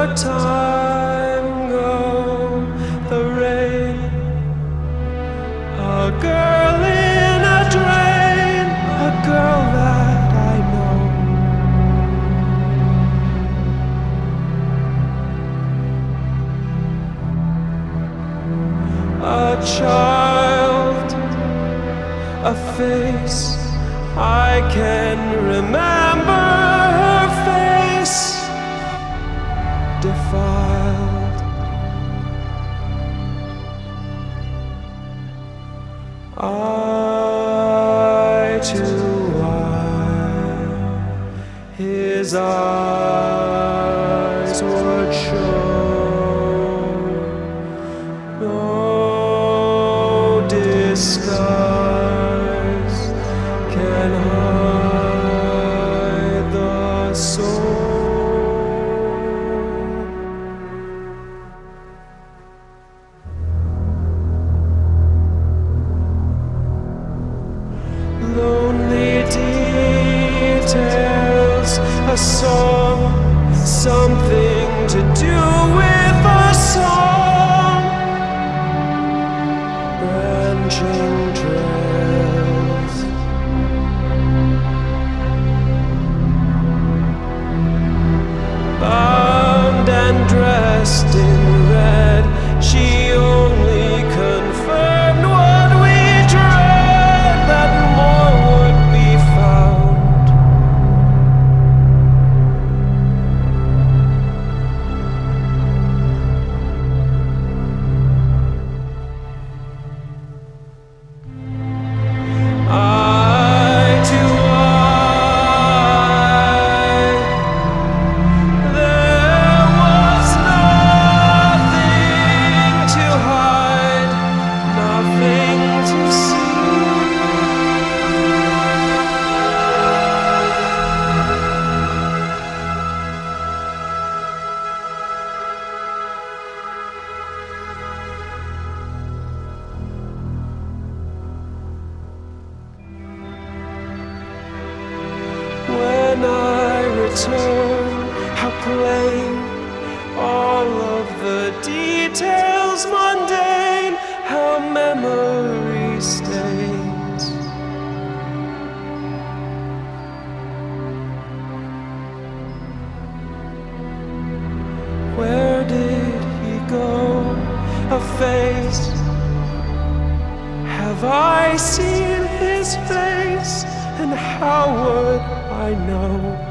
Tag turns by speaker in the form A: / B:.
A: the time go, the rain, a girl in a drain, a girl that I know. A child, a face, I can remember her face, defiled. Eye to eye, his eyes would show no disguise can hide the soul. Lonely details, a song, something to do with a song. Branching trails, bound and dressed in red, she only confirmed what we dread, that more would be found. Eye to eye, there was nothing to hide, nothing to see. When I return, how plain, all of the details mundane, how memory stains. Where did he go? A face. Have I seen his face? And how would I know?